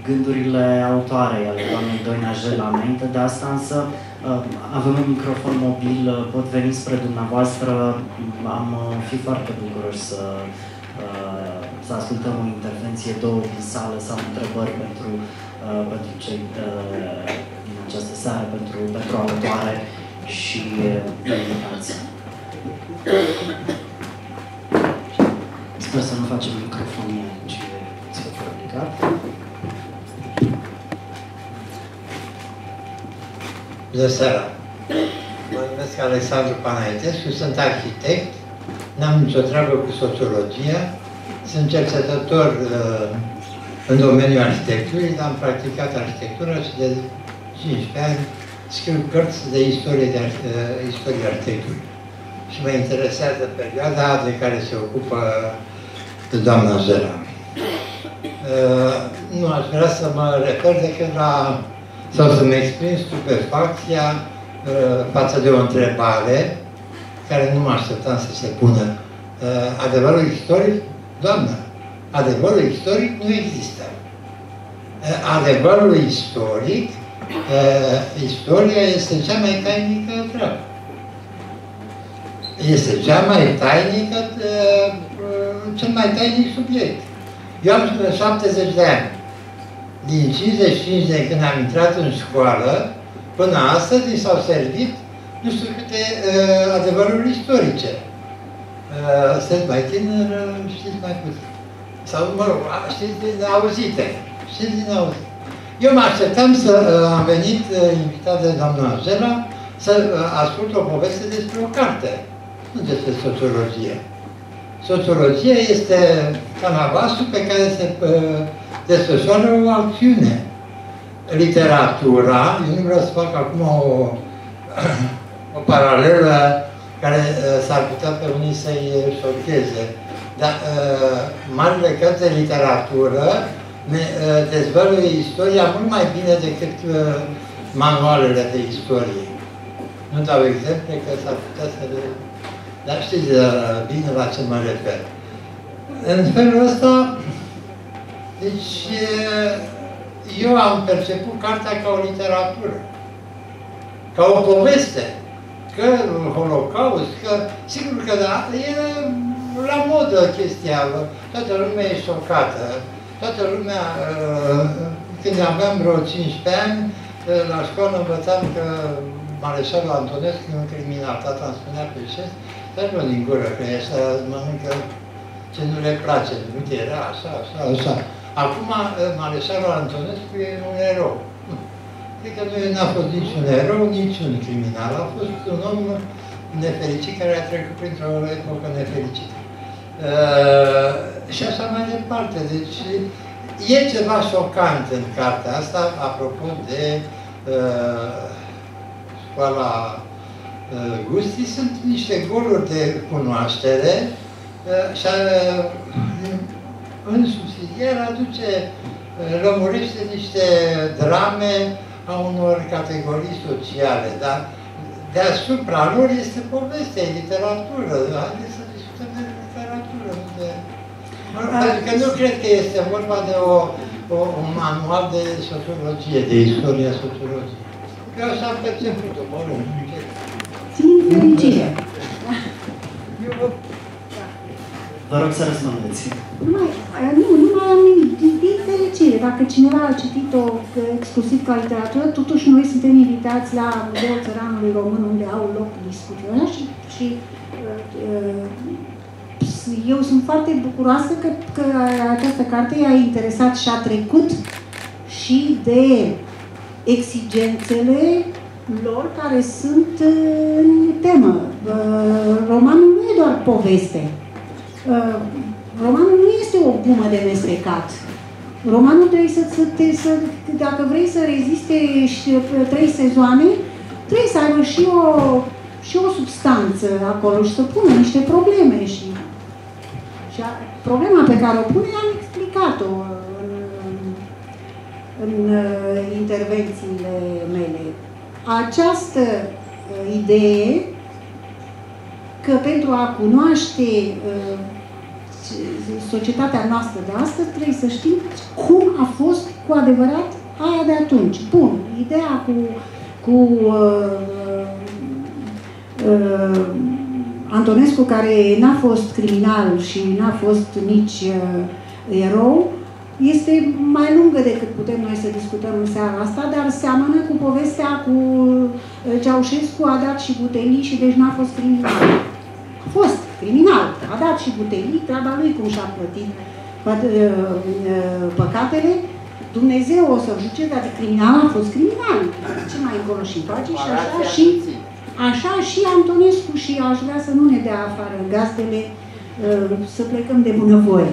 gândurile autoarei ale doamnei Doina Jela. Înainte de asta însă avem un microfon mobil, pot veni spre dumneavoastră, am fi foarte bucuroși să ascultăm o intervenție, două din sală sau întrebări pentru cei din această seară, pentru autoare și invitați. Sper să nu facem microfonie aici, ți-o complicat. Bună seara! Mă numesc Alexandru Panaitescu, sunt arhitect, n-am nicio treabă cu sociologia, sunt cercetător în domeniul arhitecturii, dar am practicat arhitectura și de 15 ani scriu cărți de istorie arhitecturii. Și mă interesează perioada de care se ocupă doamna Jela. Nu aș vrea să mă refer decât la, sau să-mi exprim stupefacția față de o întrebare care nu mă așteptam să se pună. Adevărul istoric? Doamnă, adevărul istoric nu există. Adevărul istoric, istoria este cea mai tainică treabă. Este cea mai tainică, cel mai tainic subiect. Eu am 70 de ani. Din 55 de când am intrat în școală, până astăzi mi s-au servit nu știu câte adevăruri istorice. Sunt mai tânăr, știți mai puțin. Sau, mă rog, știți din auzite. Știți din auzite. Eu mă așteptam să am venit invitat de doamna Jela să ascult o poveste despre o carte, nu despre sociologie. Sociologia este canavasul pe care se desfășoară o acțiune. Literatura, eu nu vreau să fac acum o paralelă care s-ar putea pe unii să-i șocheze, dar marile cărți de literatură ne dezvăluie istoria mult mai bine decât manualele de istorie. Nu dau exemple, că s-ar putea să le... Dar știți bine la ce mă refer. În felul ăsta, deci, eu am perceput cartea ca o literatură, ca o poveste, că Holocaust, că, sigur că da, e la modă chestia, toată lumea e șocată, toată lumea, când aveam vreo 15 ani, la școală învățam că Mareșalul Antonescu e un criminal, tata îmi spunea pe șes, dar din gură, că ăștia mănâncă ce nu le place, uite, era așa, așa, așa. Acum, Mareșalul Antonescu e un erou. Cred că nu a fost niciun erou, niciun criminal. A fost un om nefericit care a trecut printr-o epocă nefericită. Și așa mai departe. Deci, e ceva șocant în cartea asta, apropo de școala Gusti, sunt niște goluri de cunoaștere și în subsidiar aduce, lămurește niște drame a unor categorii sociale, dar deasupra lor este poveste, literatură. Haideți să discutăm de literatură. Pentru că nu cred că este vorba de un manual de sociologie, de istoria sociologiei. Eu așa am perceput-o, mă rog. Țin fericire. Vă rog să răspundeți. Nu mai am nimic. Din fericire. Dacă cineva a citit-o exclusiv ca literatură, totuși noi suntem invitați la Muzeul Țăranului Român, unde au loc discuțiile și eu sunt foarte bucuroasă că această carte i-a interesat și a trecut și de exigențele lor care sunt în temă. Romanul nu e doar poveste. Romanul nu este o gumă de mestecat. Romanul trebuie dacă vrei să reziste 3 sezoane, trebuie să aibă și o substanță acolo și să pună niște probleme. Și problema pe care o pune am explicat-o în intervențiile mele. Această idee că pentru a cunoaște societatea noastră de astăzi trebuie să știm cum a fost cu adevărat aia de atunci. Bun, ideea cu Antonescu, care n-a fost criminal și n-a fost nici erou, este mai lungă decât putem noi să discutăm în seara asta, dar seamănă cu povestea cu Ceaușescu, a dat și butelii și deci n-a fost criminal. A fost criminal, a dat și butelii, treaba lui cum și-a plătit păcatele. Dumnezeu o să-l juce, dar criminal a fost criminal. Ce mai încolo și face și așa și Antonescu, și aș vrea să nu ne dea afară gazdele, să plecăm de bunăvoie.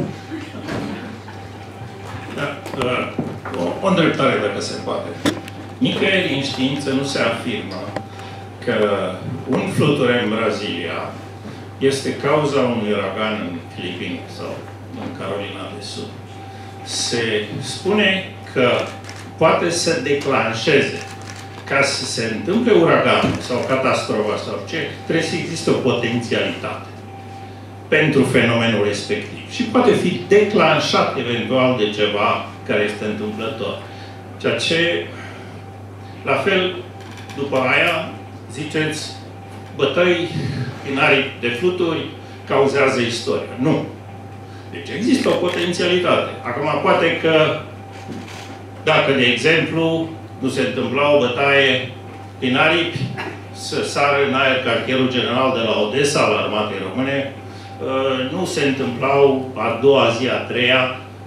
Da, o îndreptare, dacă se poate. Nicăieri în știință nu se afirmă că un fluture în Brazilia este cauza unui uragan în Filipine sau în Carolina de Sud. Se spune că poate să declanșeze. Ca să se întâmple uraganul sau catastrofa sau ce, trebuie să existe o potențialitate pentru fenomenul respectiv. Și poate fi declanșat eventual de ceva care este întâmplător. Ceea ce, la fel, după aia, ziceți, bătăi binarii de fluturi cauzează istoria. Nu. Deci există o potențialitate. Acum, poate că, dacă, de exemplu, nu se întâmpla o bătaie din aripi, să sară în aer cartierul general de la Odessa, al armatei române, nu se întâmplau a doua zi, a treia,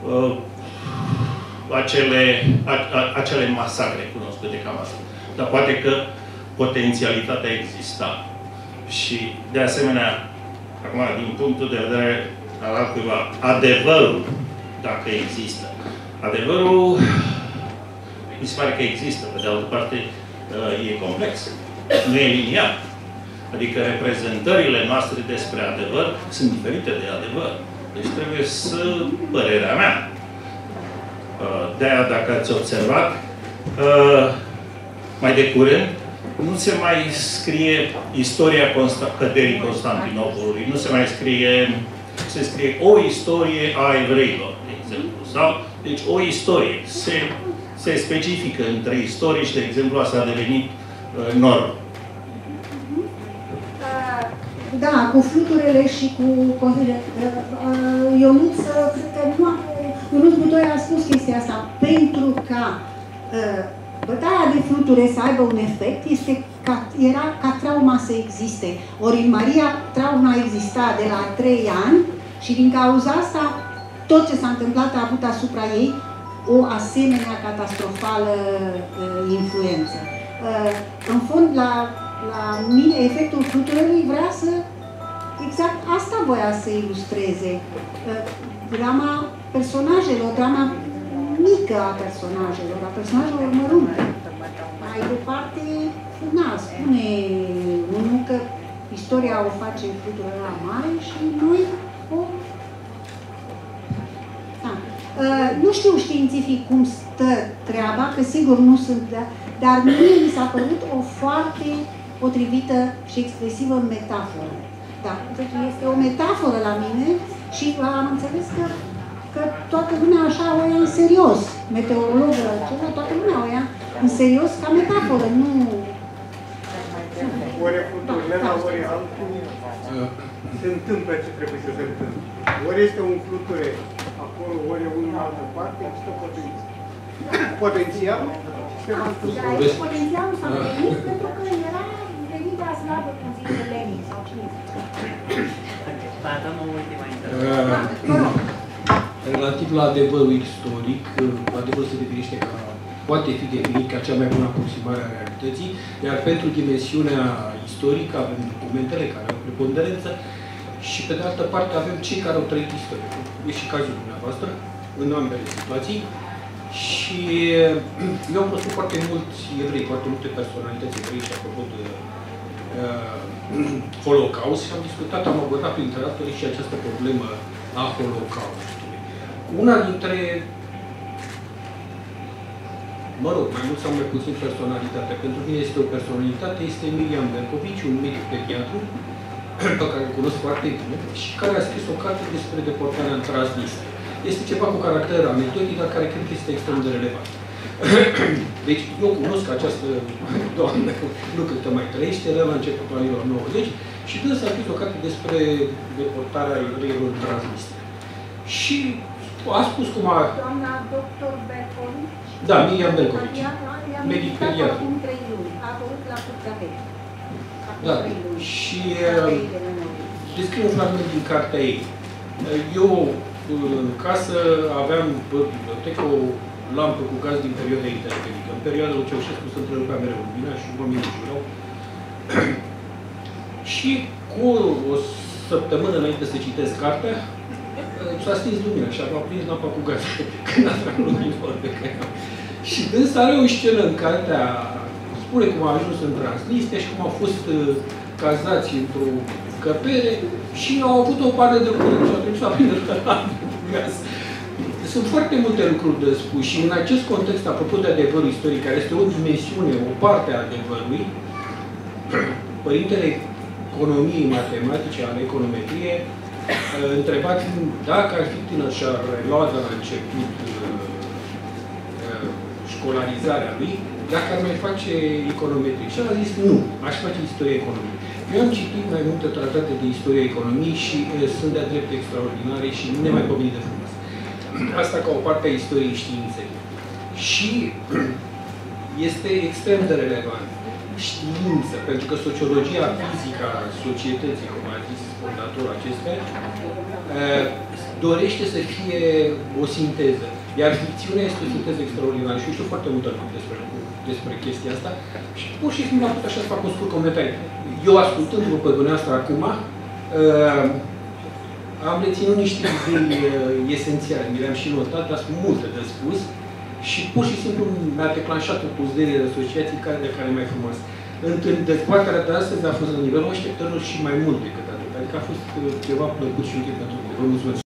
acele masacre cunoscute cam asta. Dar poate că potențialitatea exista. Și, de asemenea, acum, din punctul de vedere al altcuiva, adevărul, dacă există. Adevărul, mi se pare că există, pe de altă parte, e complex. Nu e liniar. Adică reprezentările noastre despre adevăr sunt diferite de adevăr. Deci trebuie să, părerea mea, de-aia, dacă ați observat, mai de curând, nu se mai scrie istoria căderii Constantinopolului, nu se mai scrie, se scrie o istorie a evreilor, de exemplu. Sau, deci o istorie. Se specifică între istorici, de exemplu, asta a devenit normă. Da, cu fluturele și cu Ionuț, cred că Ionuț Butoi a spus chestia asta. Pentru ca bătaia de fluture să aibă un efect, era ca trauma să existe. Ori în Maria, trauma exista de la 3 ani și din cauza asta, tot ce s-a întâmplat a avut asupra ei o asemenea catastrofală influență. În fond, la mine, efectul fluturelui vrea să, exact asta voia să ilustreze. Drama personajelor, drama mică a personajelor mărunte. Mai departe, na, spune unul că istoria o face fluturarea mare și noi o... Da. Nu știu științific cum stă treaba, că sigur nu sunt, dar mie mi s-a părut o foarte potrivită și expresivă metaforă. Da, deci este o metaforă la mine și am înțeles că toată lumea așa o ia în serios. Meteorologul acela, toată lumea o ia în serios ca metaforă, nu... Ori fluturile, ori altul se întâmplă ce trebuie să se întâmple. Ori este un fluture acolo, ori e în altă parte, există potențial se va întâmpla. Da, aici potențialul s-a venit pentru că era venirea slabă, cum zice Lenin, sau cine zice. Relativ la adevărul istoric, adevărul se definește ca, poate fi definit ca cea mai bună aproximare a realității, iar pentru dimensiunea istorică avem documentele care au preponderență și pe de altă parte avem cei care au trăit istoria. E și cazul dumneavoastră, în ambele situații. Și eu am văzut foarte mulți evrei, foarte multe personalități evrei și apropo de Holocaust și am discutat, am abordat printre altele și această problemă a Holocaustului. Una dintre, mă rog, mai mult sau mai puțin personalitate, pentru mine este o personalitate, este Miriam Bercovici, un medic pediatru, pe care îl cunosc foarte bine, și care a scris o carte despre deportarea în Transnistria. este ceva cu caracter anecdotic, dar care cred că este extrem de relevant. Deci, eu cunosc această doamnă, nu cât mai trăiește, era la începutul anilor 90, și dânsa a scris o carte despre deportarea evreilor în Transnistria. Și a spus cum a... Doamna doctor Bercovici? Da, Miriam Bercovici. Medic pediatru. Acum 3 luni. A apărut la Curtea Veche. Da. Și descriu un fragment din cartea ei. Eu, în casă, aveam în bibliotecă o lampă cu gaz din perioada interbelică. În perioada lui Ceaușescu se întrerupea mereu lumina și oamenii jurau. Și cu o săptămână înainte să citesc cartea, s-a stins lumina și a prins lampa cu gaz când aveam lumină pe care. Și dânsa are o scenă în cartea, spune cum a ajuns în Transnistria și cum au fost cazați într-o încăpere și au avut o pară de curând și au trebuit să aprindă lampă cu gaz. Sunt foarte multe lucruri de spus și în acest context, apropo de adevărul istoric, care este o dimensiune, o parte a adevărului, părintele economiei matematice, al econometriei, întrebat dacă ar fi tânăr și ar lua de la început școlarizarea lui, dacă ar mai face econometrie. Și el a zis nu, aș face istorie economiei. Eu am citit mai multe tratate de istorie economiei și sunt de-a drept extraordinare și nemaipomenit de frumos. Asta ca o parte a istoriei științei. Și este extrem de relevant. Știință, pentru că sociologia fizică a societății, cum a zis fondatorul acestea, dorește să fie o sinteză. Iar ficțiunea este o sinteză extraordinară. Și eu știu foarte multe lucruri despre chestia asta. Și pur și simplu am putut așa să fac un scurt comentariu. Eu, ascultându-vă pe dumneavoastră acum, am reținut niște idei esențiale. Mi le-am și notat, dar sunt multe de spus. Și pur și simplu mi-a declanșat o puzderie de asociații de care mai frumos. Dezbaterea de astăzi a fost la nivelul așteptărilor și mai mult decât atât. Adică a fost ceva plăcut și util pentru mine. Vă mulțumesc!